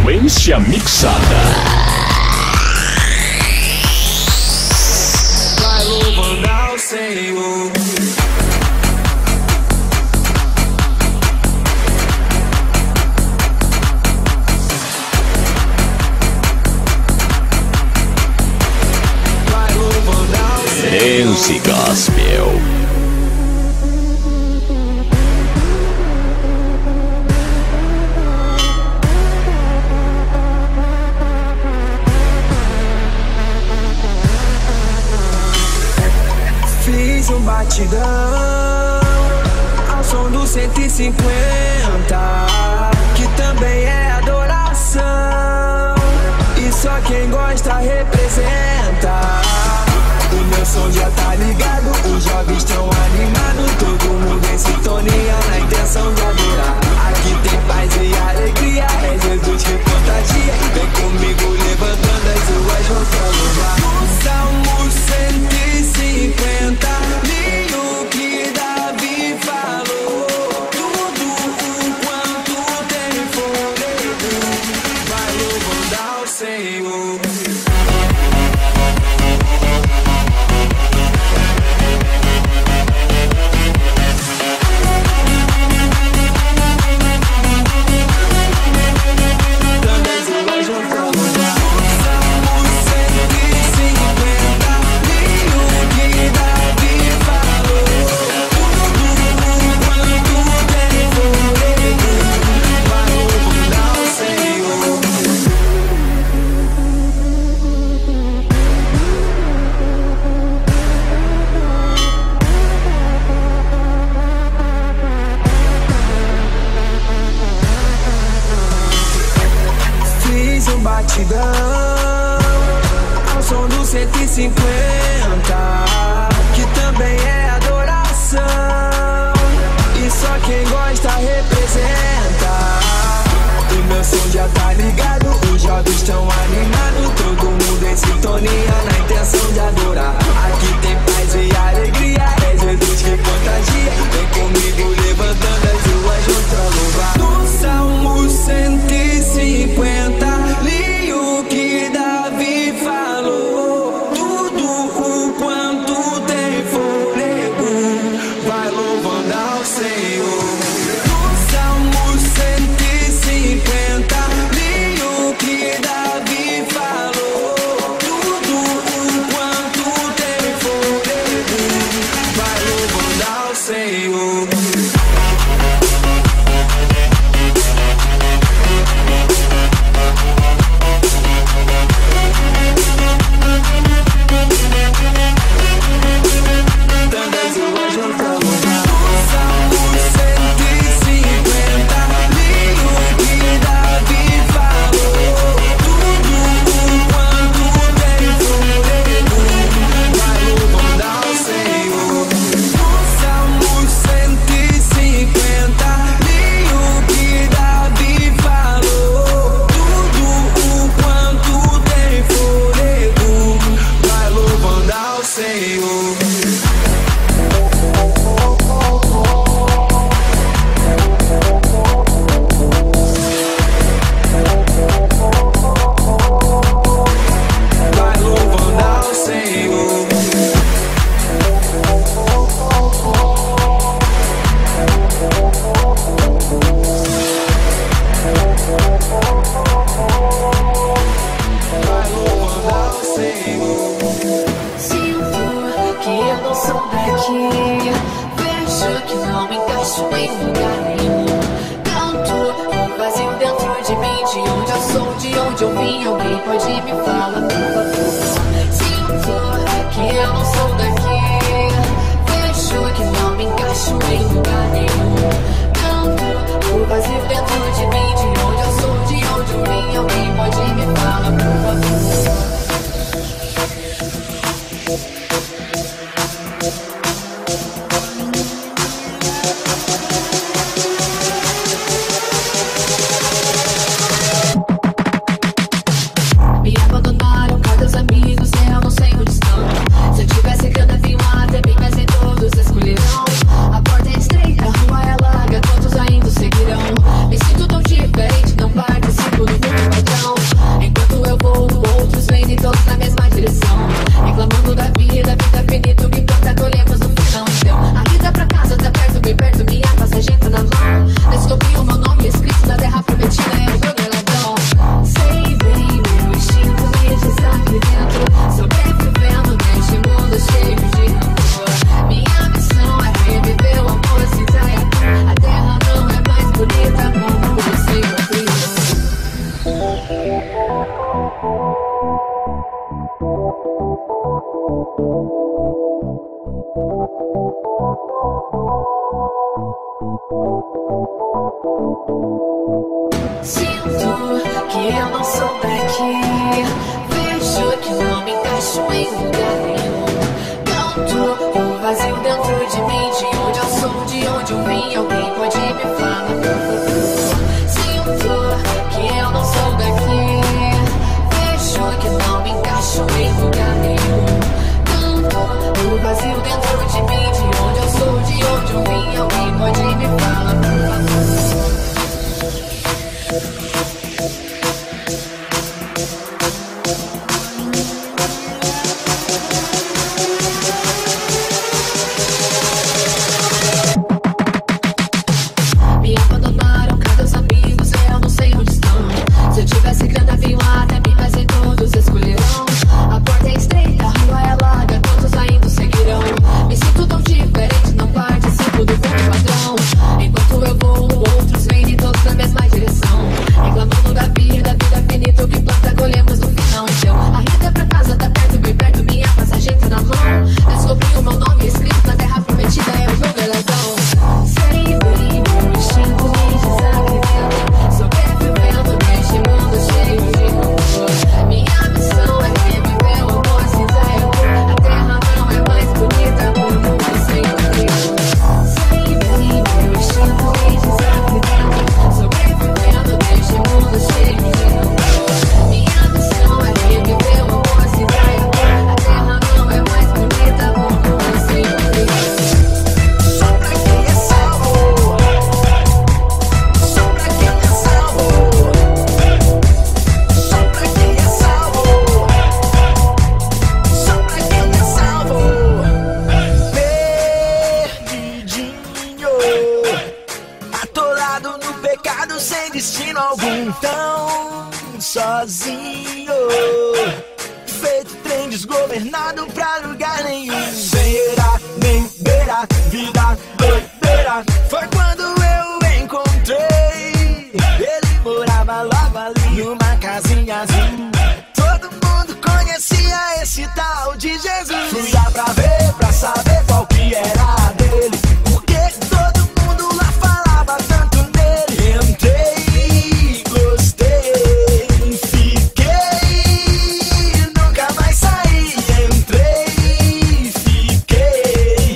Frequência mixada. Vai louvando ao Senhor. Vai louvando ao Senhor. Dance Gospel. Fiz um batidão ao som do 150, que também é adoração, e só quem gosta representa. O meu som já tá ligado, os jovens estão animados, todo mundo em sintonia na intenção de adorar. Aqui tem paz e alegria, é Jesus que contagia. Vem comigo levantando as ruas, vão pra louvar. O Salmo 150, li o que Davi falou, tudo o quanto tem fôlego, vai louvando ao Senhor. Batidão ao som do 150, que também é adoração, e só quem gosta representa. O meu som já tá ligado, os jovens estão animados, todo mundo em sintonia na intenção de adorar. Aqui tem paz e alegria, é Jesus que contagia. Vem comigo levantando as ruas, vão pra louvar. No Salmo 150, li o que Davi falou, tudo o quanto tem fôlego, vai louvando ao Senhor. No Salmo 150, li o que Davi falou, tudo o quanto Sinto que eu não sou daqui, vejo que não me encaixo em lugar nenhum. Canto o vazio dentro de mim, de onde eu sou, de onde eu vim. Alguém pode me falar, por favor? Sinto que eu não sou daqui, vejo que não me encaixo em lugar nenhum. Canto o vazio dentro de mim, de onde eu sou, de onde eu vim. Alguém pode me falar, por favor? Me abandonaram, cadê os amigos? Eu não sei onde estão. Se eu tivesse grana, vinham até mim, mas nem todos escolherão. A porta é estreita, a rua é larga, todos ainda seguirão. Me sinto tão diferente, não participo do mundo padrão. Enquanto eu vou, outros vêm e todos na mesma direção. Reclamando da vida finita, o que planta colhemos no final. Então, a rida pra casa tá perto, bem perto, minha passagem tá na mão. Descobri o meu nome escrito na terra prometida, é o meu galardão. Sei bem, meu instinto me desacredita, sobrevivendo neste mundo cheio de rancor. Minha missão é reviver o amor sem sair. A terra não é mais bonita, o mundo sem frio. Sei bem, meu instinto me desacredita, sobrevivendo neste mundo cheio de rancor. Minha missão é reviver o amor sem sair. A terra não é mais bonita, o mundo sem frio. Só pra quem é salvo, só pra quem é salvo, só pra quem é salvo, só pra quem é salvo. Perdidinho, atolado no pecado sem destino algum, tão sozinho, feito trem desgovernado pra lugar nenhum. Sem era nem beira, vida doideira. Foi quando eu encontrei. Ele morava logo ali numa casinha azul. Todo mundo conhecia esse tal de Jesus. Fui lá pra ver, pra saber qual que era dele. Porque todo mundo lá falava tanto nele. Entrei, gostei, fiquei, nunca mais saí. Entrei, fiquei,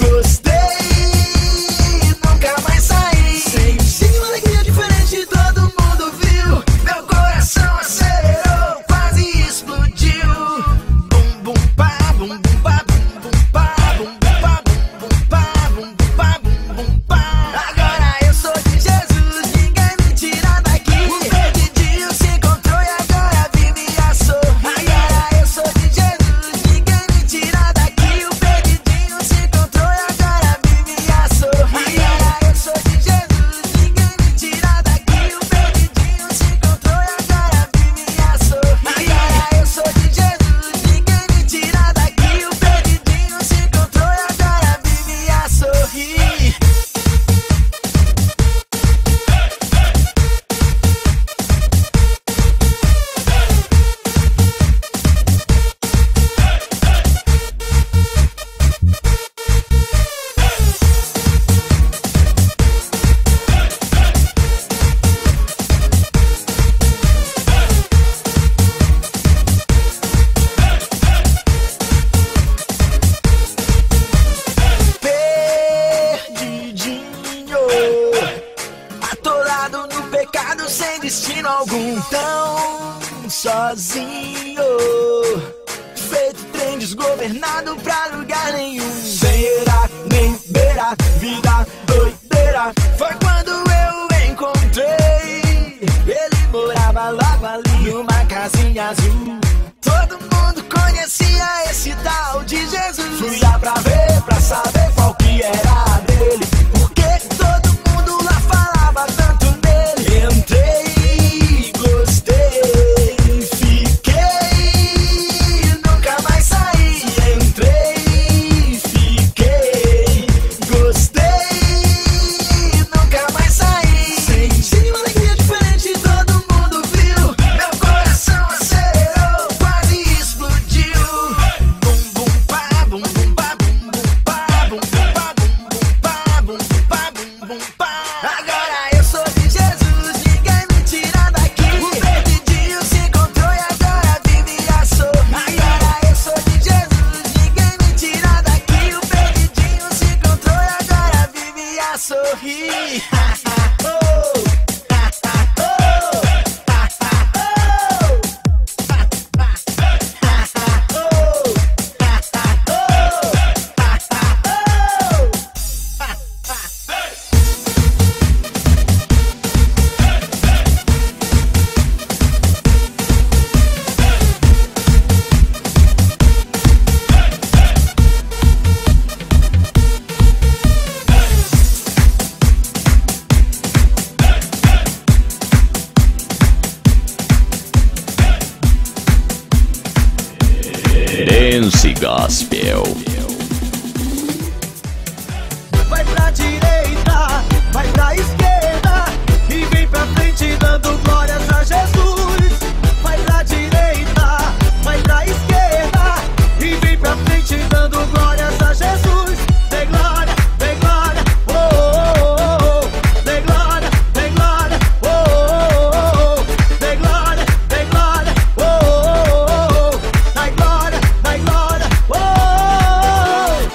gostei, nunca mais saí. Senti uma alegria diferente, todo mundo viu. Meu coração acelerou, quase explodiu. Bum bum pá, bum bum pá, bum bum pá, bum bum pá, bum bum pá, bum bum pá, bum bum pá. Agora eu sou de Jesus, ninguém me tira daqui. O perdidinho se encontrou e agora vive e assou. Agora eu sou de Jesus, ninguém me tira daqui. O perdidinho se encontrou e agora vive e assou. Agora eu sou de Jesus, ninguém me tira daqui. O perdidinho se encontrou e agora vive e assou. Agora eu sou de Jesus, ninguém me tira daqui. O perdidinho se encontrou e agora vive e assou. Perdidinho, atolado no pecado sem destino algum, tão sozinho, feito trem desgovernado pra lugar nenhum. Sem era nem beira, vida doideira. Foi quando eu encontrei. Ele morava logo ali numa casinha azul. Todo mundo conhecia esse tal de Jesus. Fui lá pra ver, pra saber qual que era dele. Porque todo mundo lá falava tanto nele. Entrei, gostei, fiquei, nunca mais saí. Entrei, fiquei, gostei, nunca mais saí. Senti uma alegria diferente, todo mundo viu. Meu coração acelerou, quase explodiu. Bum bum Gospel. Vai pra direita, vai pra esquerda e vem pra frente dando glórias a Jesus. Vai pra direita, vai pra esquerda e vem pra frente dando glórias a Jesus. Dê glória, oh, oh, oh, oh. Dê glória, oh, oh, oh, oh. Dê glória, oh, oh, oh, oh. Dai glória, oh, oh, oh.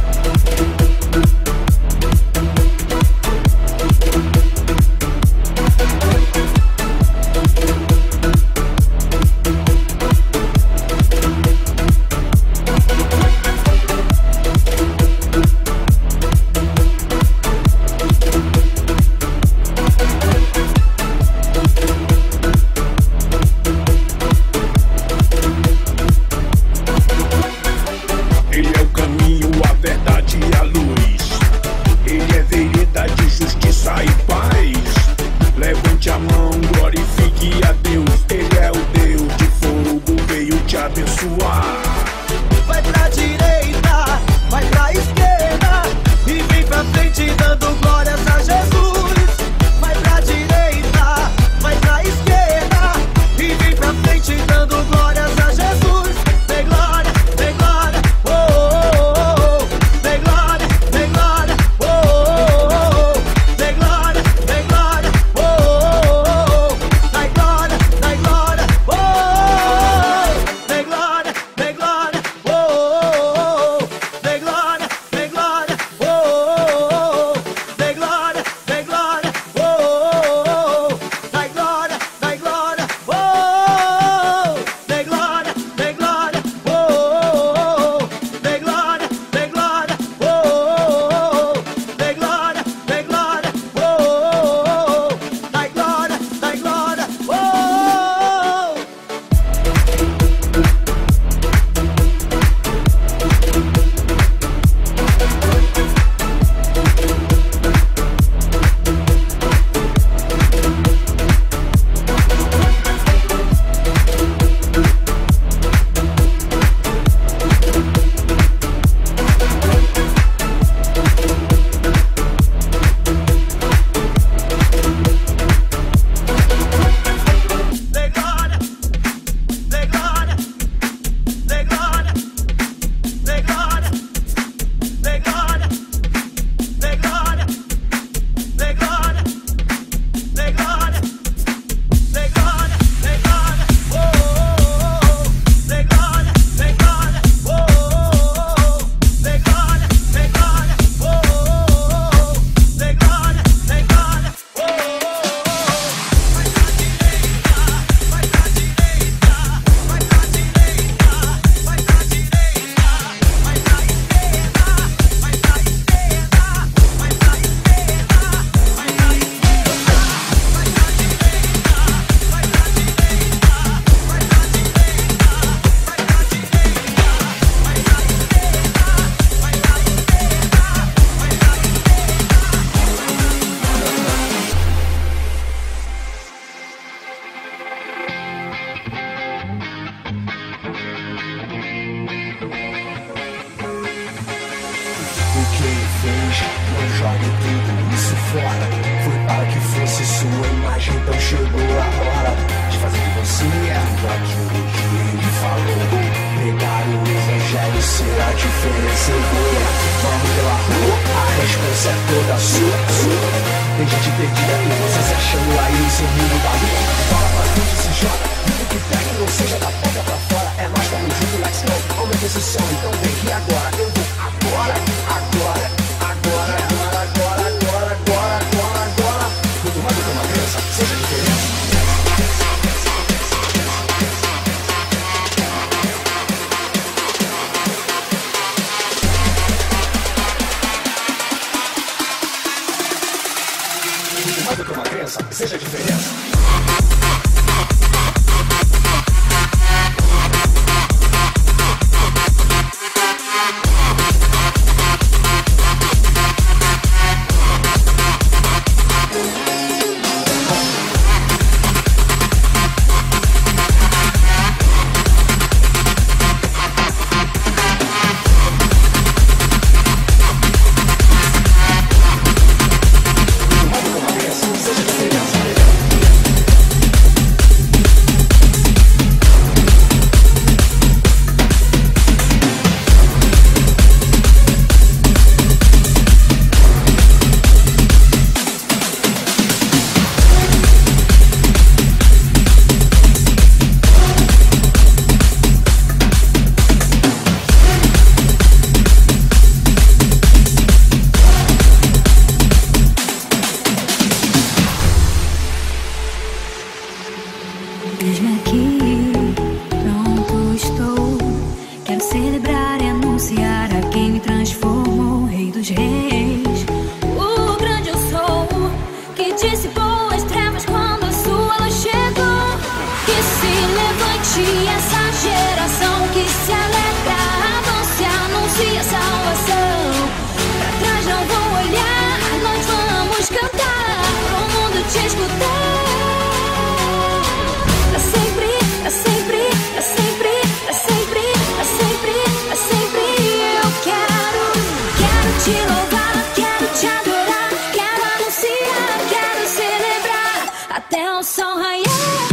Ele é o caminho, a verdade e a luz. Ele é vereda de justiça e paz. Levante a mão, glorifique a Deus. Ele é o Deus de fogo, veio te abençoar. Vai pra direita, vai pra esquerda e vem pra frente dando glórias a Jesus. Vai pra direita, vai pra esquerda e vem pra frente dando glórias a Jesus. Dê glória, oh, oh, oh, oh. Dê glória, oh, oh, oh, oh. Dê glória, oh, oh, oh, oh. Dai glória, oh, oh, oh. Dê glória, oh, oh, oh, oh. Dê glória, oh, oh, oh, oh. Dê glória, oh, oh, oh, oh. Dai glória, oh, oh, oh. Dê glória, oh, oh, oh, oh. Dê glória, oh, oh, oh, oh. Dê glória, oh, oh, oh, oh. Dai glória, oh, oh, oh. Dê glória, dê glória, dê glória, dê glória, dê glória, dê glória, dê glória, dê glória, dê glória, oh, oh, oh. Dê glória, oh, oh, oh. Dê glória, oh, oh, oh. Dê glória, oh, oh, oh. Vai pra direita, vai pra direita, vai pra direita, vai pra direita, vai pra esquerda, vai pra esquerda, vai pra esquerda, vai pra esquerda, vai pra direita, vai pra direita, vai pra direita, vai pra direita, vai pra esquerda, vai pra O que ele fez, não jogue tudo isso fora. Foi para que fosse sua imagem, então chegou a hora de fazer de você tudo aquilo que ele falou. Pregar o evangelho ser a diferença. Eu vou, vamos pela rua, a resposta é toda sua. Tem gente perdida e você se achando aí no seu mundo da lua. Fala pra tudo, se joga, tudo que pega, não seja da boca pra fora. É nós, tamo junto, let's go. Aumenta esse som, então vem que agora eu vou agora, agora, agora, agora, agora, agora, agora, agora, agora. Quanto mais eu tô uma criança, seja a diferença. Quanto mais eu tô uma criança, seja a diferença. até o sol raiar.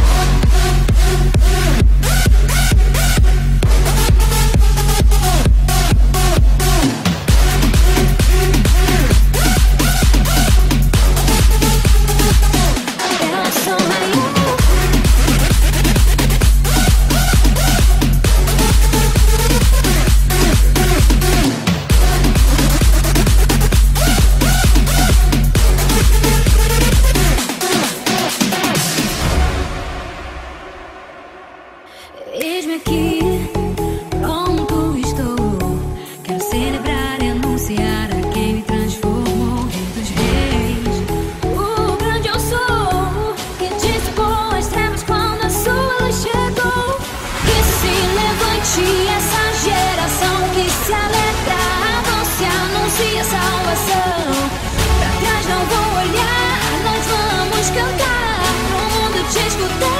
Eis-me aqui, pronto estou. Quero celebrar e anunciar a quem me transformou. Rei dos reis, o grande eu sou, que dissipou as trevas quando a sua luz chegou. Que se levante essa geração que se alegra, anuncia, anuncia salvação. Pra trás não vou olhar, nós vamos cantar pro mundo te escutar.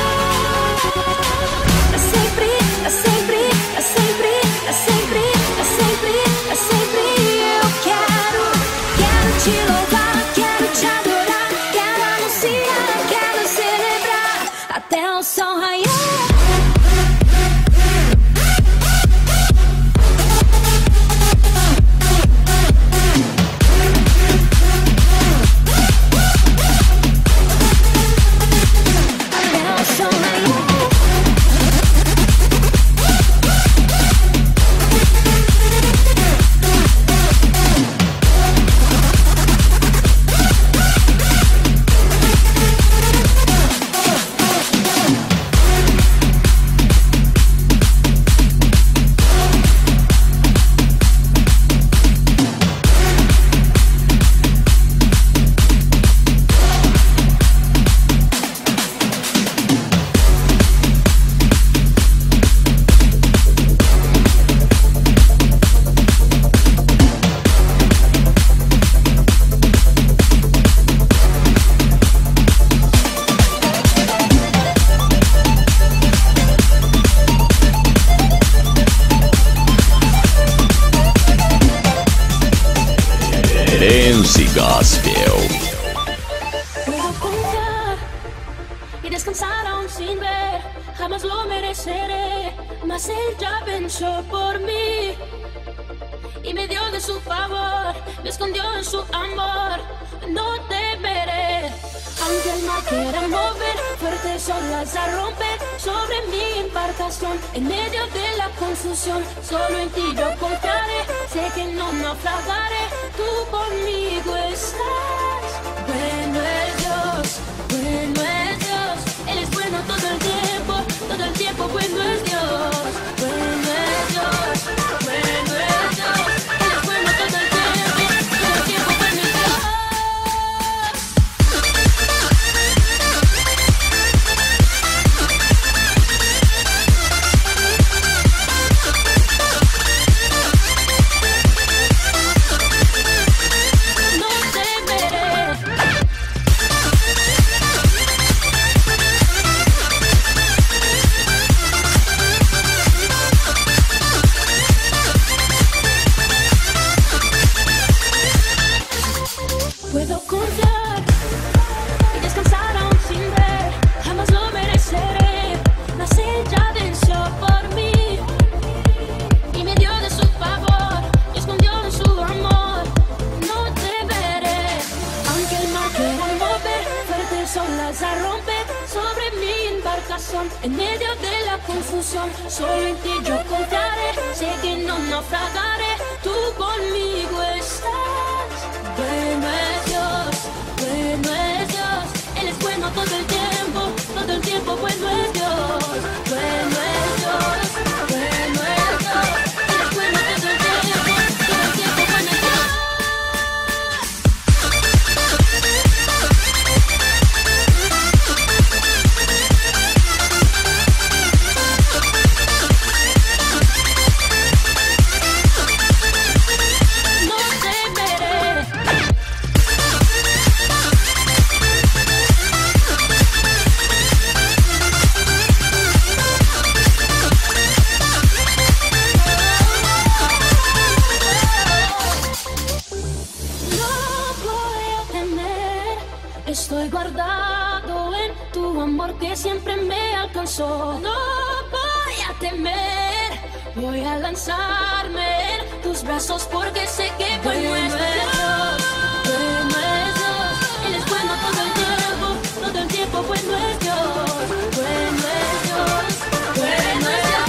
Te louvar, quero te adorar, quero anunciar, quero celebrar até o sol raiar. Dance Gospel. Puedo confiar y descansar aún sin ver, jamás lo mereceré, mas Él ya venció por mí y me dio de su favor, me escondió en su amor, no temeré. Aunque el mar quiera mover, fuertes olas a romper sobre mi embarcación, en medio de la confusión, solo en ti yo confiaré, sé que no naufragaré, tú conmigo estás. Bueno es Dios, Él es bueno todo el tiempo bueno es Dios. Bueno es Dios, bueno es Dios, Él es bueno todo el tiempo bueno es Dios. Puedo confiar y descansar aún sin ver, jamás lo mereceré, mas Él ya venció por mí y me dio de su favor, me escondió en su amor, no temeré. Aunque el mar quiera mover, fuertes olas a romper sobre mi embarcación, en medio de la confusión, solo en ti yo confiaré, sé que no naufragaré, tú conmigo estás. Bueno es Dios, Él es bueno todo el tiempo bueno es Dios. Bueno es Dios, Él es bueno todo el tiempo bueno es Dios. No temeré. amor que siempre me alcanzó. No voy a temer, voy a lanzarme en tus brazos porque sé que bueno es Dios, bueno es Dios. Él es bueno todo el tiempo bueno es Dios, bueno es Dios, bueno es Dios.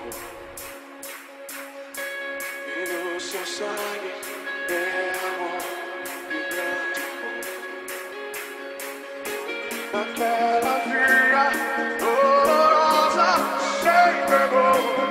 E no seu sangue é amor e grande amor. Naquela via dolorosa sempre vou.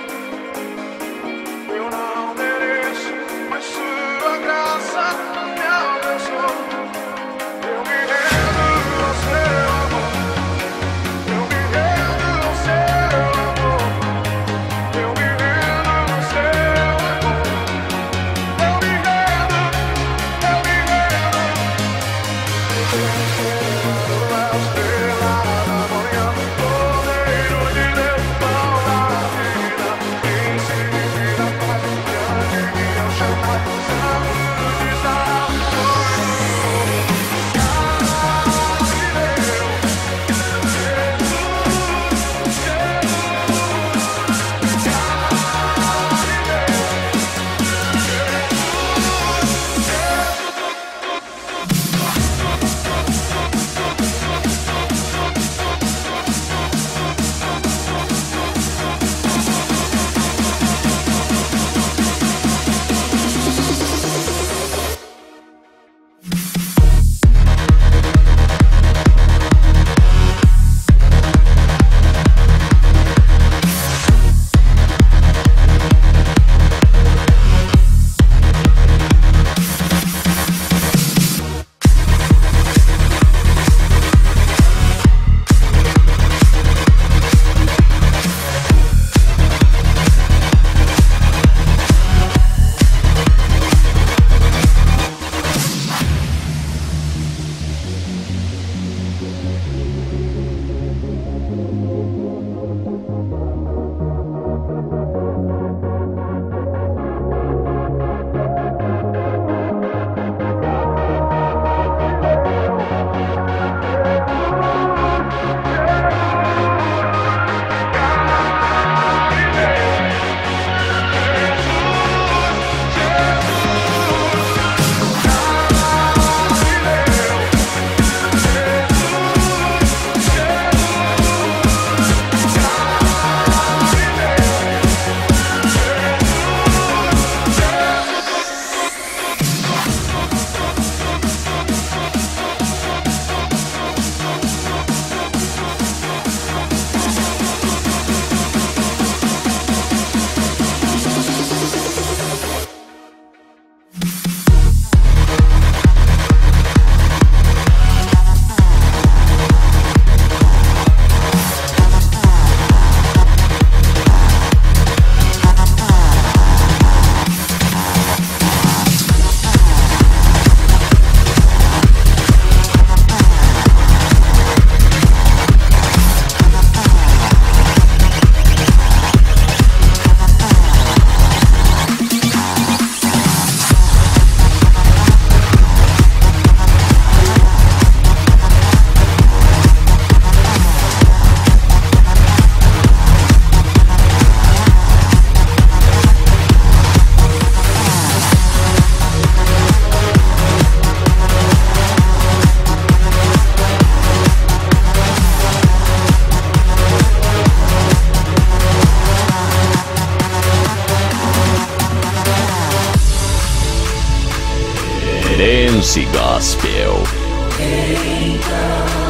Eu não mereço, mas sua graça me alcançou. Eu me rendo ao seu amor. Eu me rendo ao seu amor. Eu me rendo ao seu amor. Eu me rendo, eu me rendo. A estrela da manhã, Cordeiro de Deus, pão da vida. Príncipe da paz, grande guia, chamado Santo de Salvação. Dance Gospel. Então